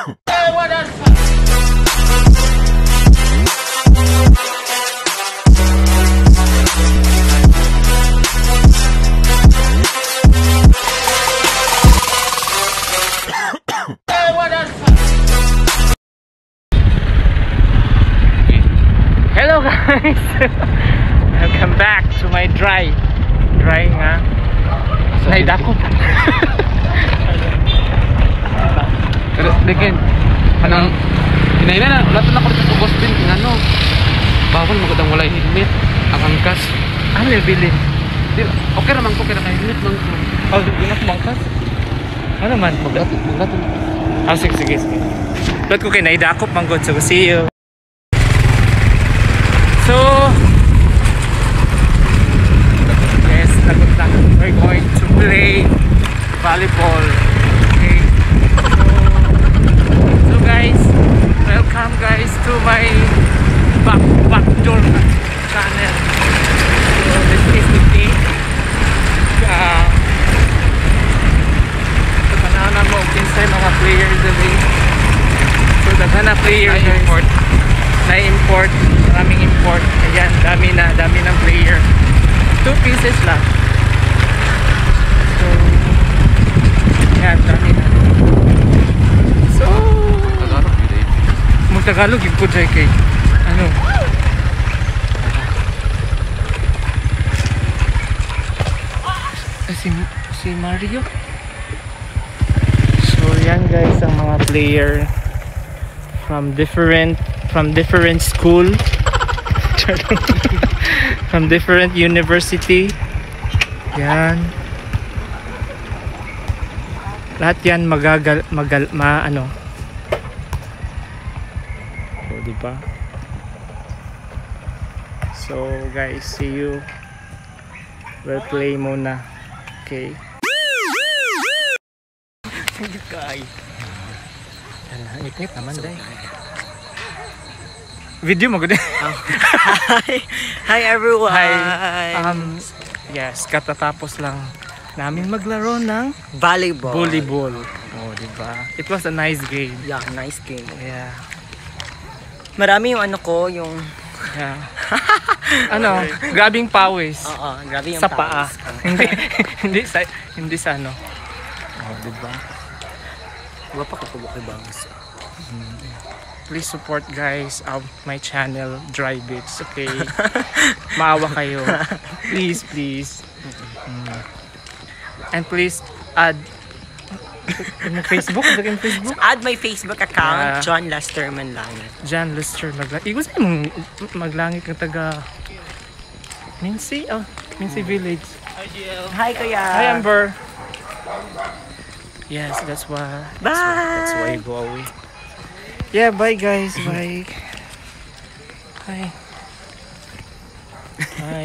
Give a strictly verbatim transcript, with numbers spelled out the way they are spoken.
Hello guys! Welcome back to my dry dry nga naidakop. Pero again, kanang hinayna na lahat na ko sa tubos din ngano. Bawal magudang walay helmet, ang angkas. Ano bilin? Okay ra man ko kay helmet man ko. Oh, di na kumangkas. Ano man Maglat maglat. Ah, sige sige sige. Lot ko kay naidakop man god, so see you. So, yes, lagot na. We're going to play volleyball. Okay. So, so guys, welcome guys to my back back door channel. So this is the game. Uh, so panahon na mo kinsay mga players dali. So daghan na players guys. Na-import, maraming import. Ayan, dami na, dami ng player. Two pieces lang. So, ayan, dami na. So, Tagalog yun eh. mag-Tagalog yung po, J K. Ano? Si, si Mario? So, yan guys, ang mga player from different from different school from different university. Yan lahat yan magagal magal ma ano so diba, so guys, see you, we'll play muna. Okay, guys, ikit naman dahil video mo gud. Hi. Hi everyone. Hi. Um yes, katatapos lang namin maglaro ng volleyball. volleyball. Oh, di ba? It was a nice game. Yeah, nice game. Yeah. Marami yung ano ko, yung Yeah. Ano, grabing pawis. Oo, grabe yung Sa paa. pawis. hindi hindi sa hindi sa ano. Oh, di ba? Wala pa ko kay bangs. Please support guys of my channel Dry Bits, okay? Maawa kayo. Please, please. Mm. And please add yung Facebook, yung Facebook. Add my Facebook account, Yeah. John Lester Manlangit. John Lester Maglangit. Igos mo maglangit ng taga Minsi, oh, Minsi Village. Hi kuya. Hi Amber. Yes, that's why. Bye. That's why, that's why you go away. Yeah, bye guys, bye. Bye. Bye.